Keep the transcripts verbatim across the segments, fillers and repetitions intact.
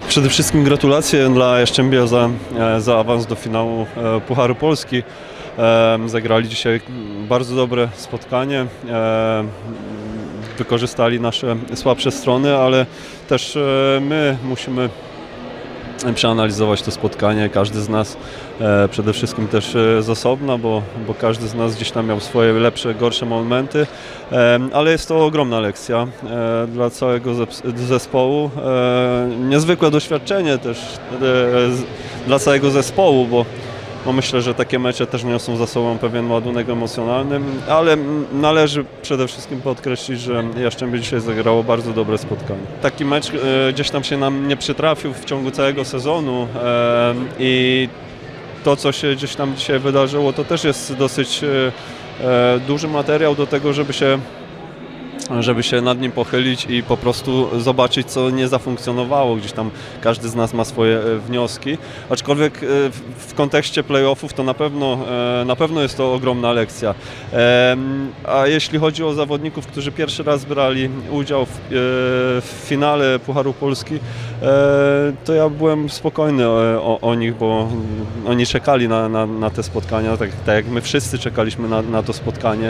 Przede wszystkim gratulacje dla Jaszczębia za, za awans do finału Pucharu Polski. Zagrali dzisiaj bardzo dobre spotkanie. Wykorzystali nasze słabsze strony, ale też my musimy przeanalizować to spotkanie, każdy z nas, e, przede wszystkim też z osobna, bo, bo każdy z nas gdzieś tam miał swoje lepsze, gorsze momenty, e, ale jest to ogromna lekcja e, dla całego zespołu, e, niezwykłe doświadczenie też e, z, dla całego zespołu, bo No myślę, że takie mecze też niosą za sobą pewien ładunek emocjonalny, ale należy przede wszystkim podkreślić, że Jaszczębie dzisiaj zagrało bardzo dobre spotkanie. Taki mecz e, gdzieś tam się nam nie przytrafił w ciągu całego sezonu e, i to, co się gdzieś tam dzisiaj wydarzyło, to też jest dosyć e, duży materiał do tego, żeby się żeby się nad nim pochylić i po prostu zobaczyć, co nie zafunkcjonowało. Gdzieś tam każdy z nas ma swoje wnioski, aczkolwiek w kontekście playoffów to na pewno, na pewno jest to ogromna lekcja. A jeśli chodzi o zawodników, którzy pierwszy raz brali udział w, w finale Pucharu Polski, to ja byłem spokojny o, o nich, bo oni czekali na, na, na te spotkania, tak, tak jak my wszyscy czekaliśmy na, na to spotkanie.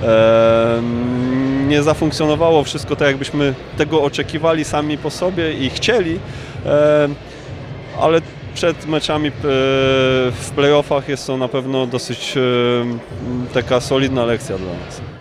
Nie zafunkcjonowało wszystko tak, jakbyśmy tego oczekiwali sami po sobie i chcieli, ale przed meczami w playoffach jest to na pewno dosyć taka solidna lekcja dla nas.